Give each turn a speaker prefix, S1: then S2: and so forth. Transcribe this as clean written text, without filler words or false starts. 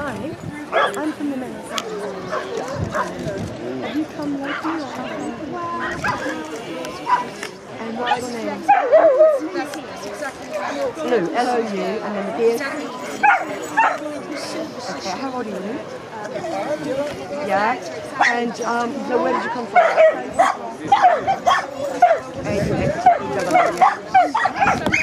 S1: Hi, I'm from the men's side. Have you come lately or how? And what's your name? Lou, L-O-U, and then the beard. Okay, how old are you? Yeah. And so where did you come from?